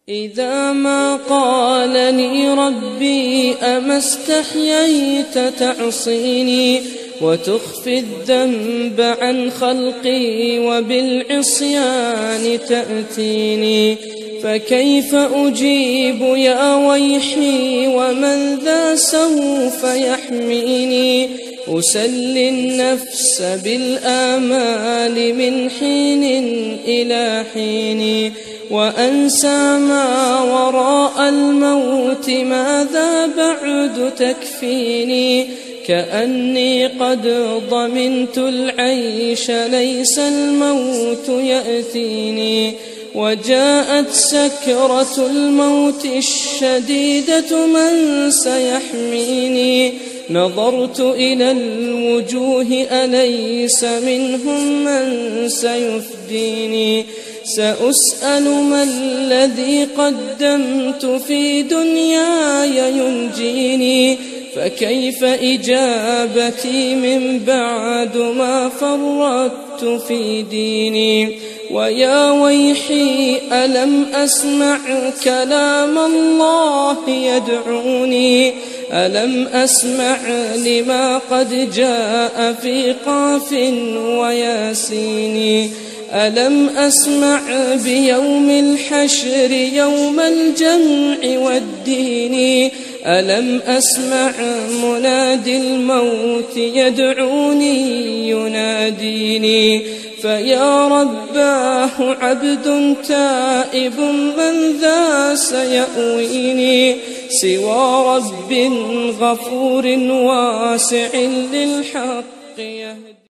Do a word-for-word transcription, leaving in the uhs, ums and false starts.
إذا ما قال لي ربي أما استحييت تعصيني وتخفي الذنب عن خلقي وبالعصيان تأتيني، فكيف أجيب يا ويحي ومن ذا سوف يحميني؟ أسلي النفس بالآمال من حين إلى حين، وأنسى ما وراء الموت ماذا بعد تكفيني؟ كأني قد ضمنت العيش ليس الموت يأتيني، وجاءت سكرة الموت الشديدة من سيحميني؟ نظرت إلى الوجوه أليس منهم من سيفديني؟ سأسأل ما الذي قدمت في دنياي ينجيني، فكيف إجابتي من بعد ما فرطت في ديني؟ ويا ويحي ألم أسمع كلام الله يدعوني؟ ألم أسمع لما قد جاء في قاف وياسين؟ ألم أسمع بيوم الحشر يوم الجمع والدين؟ ألم أسمع منادي الموت يدعوني يناديني؟ فيا رباه عبد تائب من ذا سيأويني؟ سوى رب غفور واسع للحق يهدي.